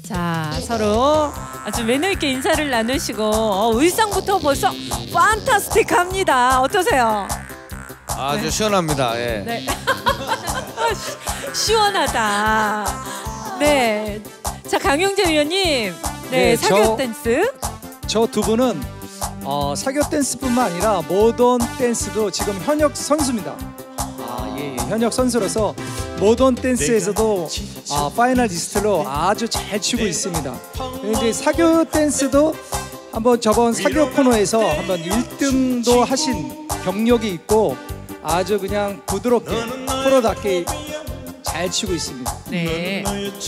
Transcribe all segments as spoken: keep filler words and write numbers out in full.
자, 서로 아주 매너 있게 인사를 나누시고 어, 의상부터 벌써 판타스틱합니다. 어떠세요? 아주 네. 시원합니다. 예. 네. 시원하다. 네. 자, 강용재 위원님. 네, 네, 사교 저- 댄스. 저 두 분은 어, 사교 댄스뿐만 아니라 모던 댄스도 지금 현역 선수입니다. 아, 예, 예. 현역 선수로서 모던 댄스에서도 아, 파이널리스트로 아주 잘 추고 있습니다. 이제 사교 댄스도 한번 저번 사교 코너에서 한번 일 등도 하신 경력이 있고 아주 그냥 부드럽게 프로답게 잘 추고 있습니다. 네.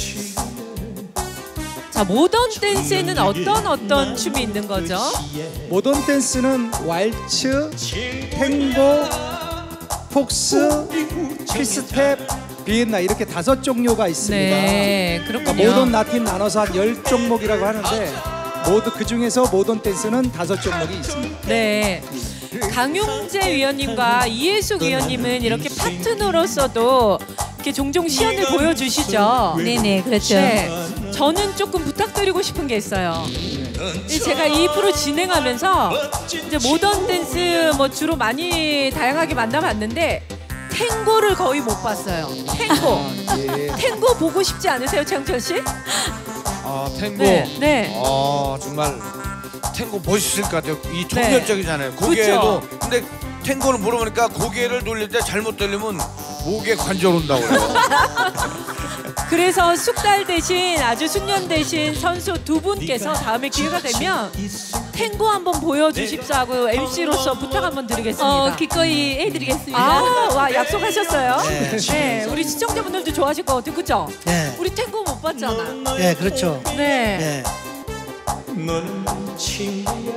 자, 모던 댄스에는 어떤 어떤 춤이 있는 거죠? 모던 댄스는 왈츠, 탱고, 폭스, 트위스텝, 비엔나 이렇게 다섯 종류가 있습니다. 네, 그렇군요. 그러니까 모던 라틴 나눠서 한 열 종목이라고 하는데 모두 그 중에서 모던 댄스는 다섯 종목이 있습니다. 네. 강용재 위원님과 이혜숙 위원님은 이렇게 파트너로서도 이렇게 종종 시연을 보여주시죠. 네네, 그렇죠. 네. 저는 조금 부탁드리고 싶은 게 있어요. 제가 이 프로 진행하면서 이제 모던 댄스 뭐 주로 많이 다양하게 만나봤는데 탱고를 거의 못 봤어요. 탱고. 아, 예. 탱고 보고 싶지 않으세요, 최영철 씨? 아, 탱고. 네, 네. 아, 정말 탱고 멋있을 것 같아요. 이 총력적이잖아요. 그쵸. 고개도. 근데 탱고를 물어보니까 고개를 돌릴 때 잘못 돌리면 목에 관절 온다고 그래요. 그래서 숙달 대신 아주 숙련 대신 선수 두 분께서 다음에 기회가 되면 탱고 한번 보여주십사 하고 엠씨로서 부탁 한번 드리겠습니다. 어, 기꺼이 해드리겠습니다. 아, 와, 약속하셨어요? 네. 네, 우리 시청자분들도 좋아하실 것 같아요, 그죠? 네. 우리 탱고 못 봤잖아. 네, 그렇죠. 네. 네. 너는 친구야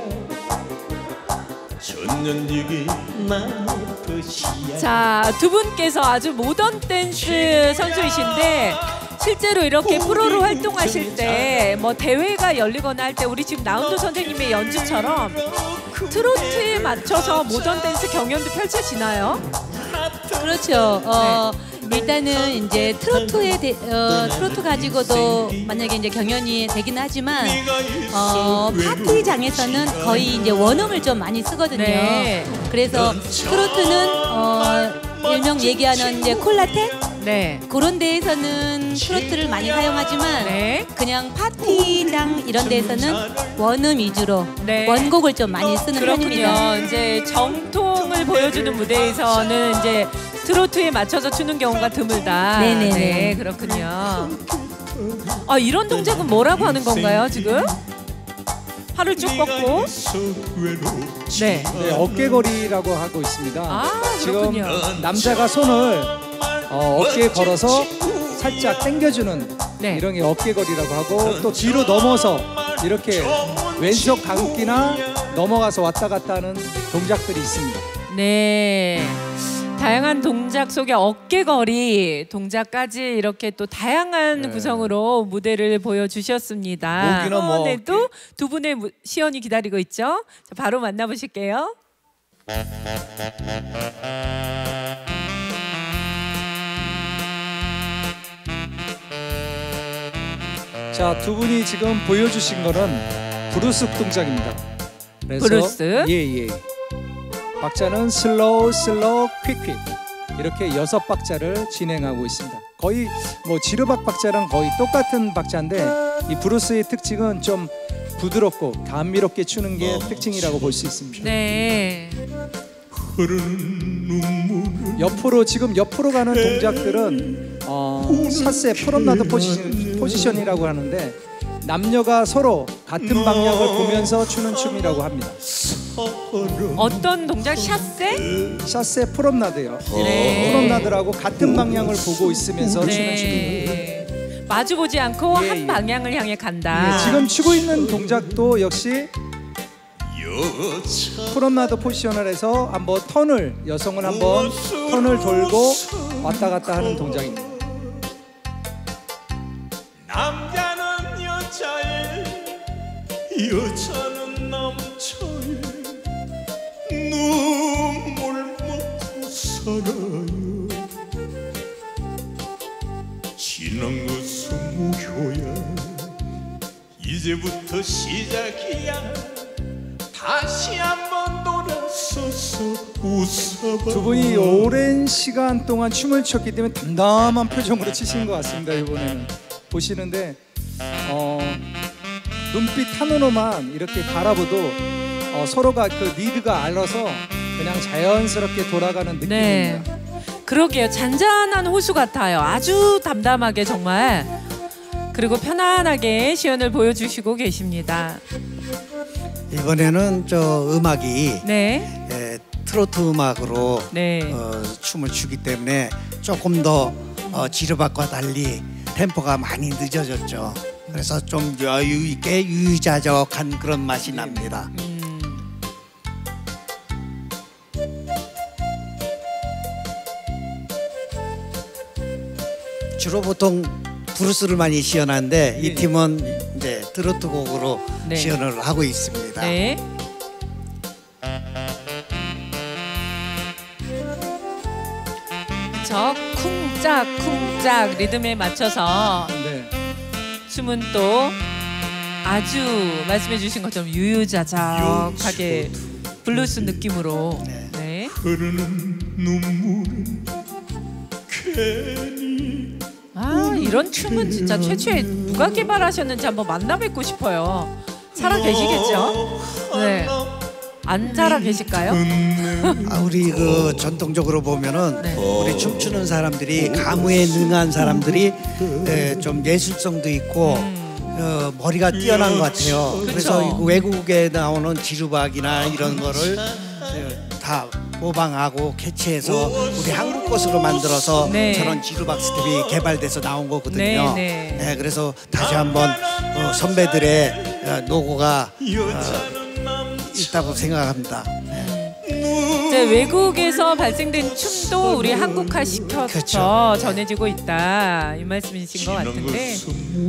천년지기 나의 뜻이야. 자, 두 분께서 아주 모던 댄스 선수이신데 실제로 이렇게 프로로 활동하실 때 뭐 대회가 열리거나 할 때 우리 지금 나운도 선생님의 연주처럼 트로트에 맞춰서 모던 댄스 경연도 펼쳐지나요? 그렇죠. 어, 일단은 이제 트로트에 대, 어, 트로트 가지고도 만약에 이제 경연이 되긴 하지만 어, 파티장에서는 거의 이제 원음을 좀 많이 쓰거든요. 네. 그래서 트로트는 어, 일명 얘기하는 이제 콜라텍 네. 그런 데에서는 트로트를 많이 사용하지만 네. 그냥 파티장 이런 데에서는 원음 위주로 네. 원곡을 좀 많이 쓰는 편입니다. 그렇군요. 이제 정통을 보여주는 무대에서는 이제 트로트에 맞춰서 추는 경우가 드물다. 네네네. 네, 그렇군요. 아, 이런 동작은 뭐라고 하는 건가요, 지금? 팔을 쭉 뻗고. 네. 네, 어깨거리라고 하고 있습니다. 아, 지금 그렇군요. 남자가 손을 어, 어깨에 걸어서 살짝 당겨주는 네. 이런 게 어깨거리라고 하고 또 뒤로 넘어서 이렇게 왼손 감기나 넘어가서 왔다 갔다 하는 동작들이 있습니다. 네. 다양한 동작 속에 어깨거리 동작까지 이렇게 또 다양한 네. 구성으로 무대를 보여주셨습니다. 목이나 뭐 이번에도 두 분의 무- 시연이 기다리고 있죠. 자, 바로 만나보실게요. 자, 두 분이 지금 보여주신 거는 브루스 동작입니다. 그래서 브루스? 예, 예. 박자는 슬로우, 슬로우, 퀵퀵 이렇게 여섯 박자를 진행하고 있습니다. 거의 뭐 지르박 박자랑 거의 똑같은 박자인데 이 브루스의 특징은 좀 부드럽고 감미롭게 추는 게 특징이라고 볼 수 있습니다. 네. 옆으로 지금 옆으로 가는 동작들은 어, 샷세 프롬나드 포지션, 포지션이라고 하는데 남녀가 서로 같은 방향을 보면서 추는 춤이라고 합니다. 어떤 동작? 샷세? 샷세 프롬나드요. 네. 프롬나드라고 같은 방향을 보고 있으면서 추는 춤입니다. 네. 마주보지 않고 예, 한 예. 방향을 향해 간다. 예, 지금 추고 있는 동작도 역시 프롬나드 포지션을 해서 한번 턴을 여성은 한번 턴을 돌고 왔다 갔다 하는 동작입니다. 남자는 여자의 여자는 남자의 눈물 먹고 살아요. 지난 것은 무효야 이제부터 시작이야 다시 한번 돌아서서 웃어봐 두 분이 오랜 시간 동안 춤을 췄기 때문에 담담한 표정으로 치시는 것 같습니다. 이번에는 보시는데 어, 눈빛 하나로만 이렇게 바라보도 어, 서로가 그 리드가 알아서 그냥 자연스럽게 돌아가는 느낌입니다. 네. 그러게요. 잔잔한 호수 같아요. 아주 담담하게 정말. 그리고 편안하게 시연을 보여주시고 계십니다. 이번에는 저 음악이 네. 에, 트로트 음악으로 네. 어, 춤을 추기 때문에 조금 더 어, 지르박과 달리 템포가 많이 늦어졌죠. 그래서 좀 여유 있게 유유자적한 그런 맛이 납니다. 음. 주로 보통 브루스를 많이 시연하는데 예. 이 팀은 이제 트로트 곡으로 네. 시연을 하고 있습니다. 네. 그쵸. 쿵짝 쿵짝 리듬에 맞춰서 네. 춤은 또 아주 말씀해 주신 것처럼 유유자적하게 블루스 느낌으로. 네. 네. 흐르는 눈물은 괜히 아, 이런 춤은 진짜 최초에 누가 개발하셨는지 한번 만나 뵙고 싶어요. 살아 계시겠죠? 네. 안 살아 계실까요? 아, 우리 그 전통적으로 보면은 네. 우리 춤추는 사람들이 가무에 능한 사람들이 에, 좀 예술성도 있고 어, 머리가 뛰어난 것 같아요. 그래서 그쵸. 외국에 나오는 지루박이나 이런 거를 에, 다 모방하고 캐치해서 우리 한국 것으로 만들어서 네. 저런 지루박 스텝이 개발돼서 나온 거거든요. 네, 네. 네, 그래서 다시 한번 어, 선배들의 어, 노고가 어, 있다고 생각합니다. 이제 외국에서 발생된 춤도 우리 한국화 시켜서 그렇죠. 전해지고 있다 이 말씀이신 것 같은데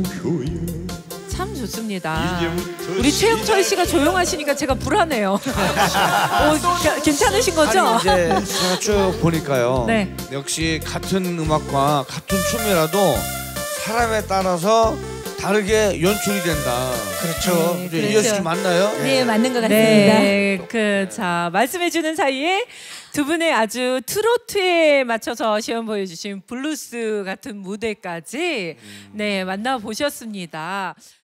참 좋습니다. 우리 최영철 씨가 조용하시니까 제가 불안해요. 어, 겨- 괜찮으신 거죠? 아니 이제 제가 쭉 보니까요. 네. 역시 같은 음악과 같은 춤이라도 사람에 따라서 다르게 연출이 된다. 그렇죠. 네, 이제 그렇죠. 이해수 씨 맞나요? 네, 맞는 것 같습니다. 네, 그 자 말씀해 주는 사이에 두 분의 아주 트로트에 맞춰서 시연 보여주신 블루스 같은 무대까지 네 만나 보셨습니다.